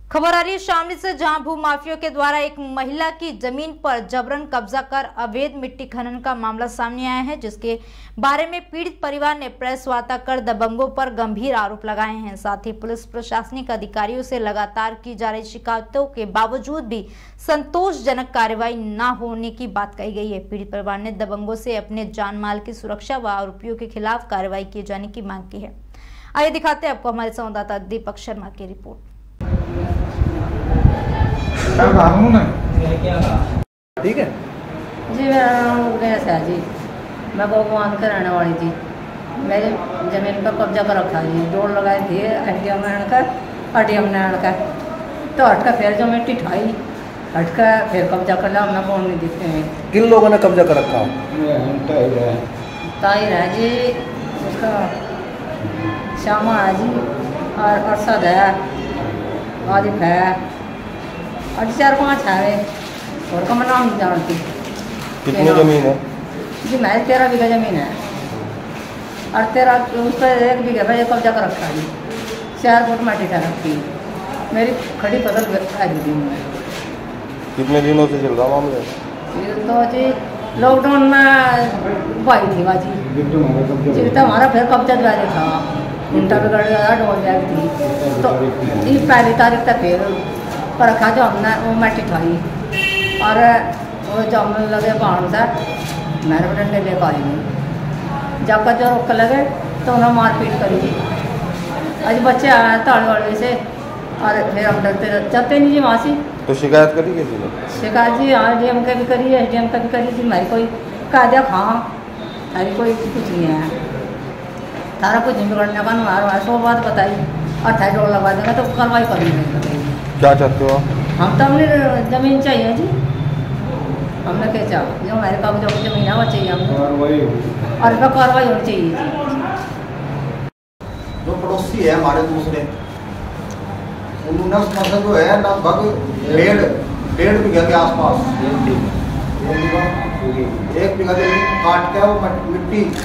खबर आ रही है शामली से, जहां भूमाफियों के द्वारा एक महिला की जमीन पर जबरन कब्जा कर अवैध मिट्टी खनन का मामला सामने आया है, जिसके बारे में पीड़ित परिवार ने प्रेस वार्ता कर दबंगों पर गंभीर आरोप लगाए हैं। साथ ही पुलिस प्रशासनिक अधिकारियों से लगातार की जा रही शिकायतों के बावजूद भी संतोषजनक कार्रवाई न होने की बात कही गई है। पीड़ित परिवार ने दबंगों से अपने जान माल की सुरक्षा व आरोपियों के खिलाफ कार्रवाई किए जाने की मांग की है। आइए दिखाते हैं आपको हमारे संवाददाता दीपक शर्मा की रिपोर्ट। ठीक है जी, मेरा नाम गणेश है जी। मैं भगवान का रहने वाली थी। मेरे ज़मीन पर कब्जा कर रखा जी। जोड़ लगाई थी एटीएम नैन का तो हटका फिर जो मिट्टी ठाई हटका फिर कब्जा कर लिया। हमने कौन नहीं दिखते हैं। किन लोगों ने कब्जा कर रखा? ताहिर है जी, उसका श्यामा है जी, और अरसद है, आदिफ है, और 4-5 है और का मैं नाम नहीं जानती। कितनी जमीन है? जी मैं 13 बीघा जमीन है और 13 उस पर 1 बीघा पर कब्जा कर रखा जी। 4 फुट माटी का रखी मेरी खड़ी फसल दी मैं। कितने दिनों से चल रहा मामला? ये तो जी लॉकडाउन में भाई थी बाजी जी, तो हमारा फिर कब्जा द्वारे था। घंटा बिगड़ गया, डोल बैग थी तो ये पहली तारीख तक फिर पर रखा जो हमने वो मिट्टी ठाई और वो जमने लगे बाण से मैंने डंडे ले पाई नहीं। जब का जो रोक लगे तो उन्हें मारपीट करी जी। आज बच्चे आए ताड़े वाले से और फिर हम डरते चलते नहीं जी वहाँ से। तो शिकायत करी किसी ने? शिकायत जी हाँ डीएम का भी करी है, एसडीएम का भी करी थी। मेरी कोई कायदा हाँ अरे कोई कुछ नहीं है, तारा कुछ नहीं बिगड़ने का मारो 100 बात बताई और थाई डोर लगवा देंगे तो कार्रवाई करेंगे। क्या चाहते हो? हम तो हमने ज़मीन चाहिए जी। हमने क्या चाहा जो हमारे कागजों की ज़मीन है वो चाहिए हमको और इस पर कार्रवाई होनी चाहिए जी। जो पड़ोसी है हमारे दूसरे, उन्होंने उस फसल जो है लगभग 1.5 बीघा के आसपास 1 बीघा जमीन काट के वो मिट्टी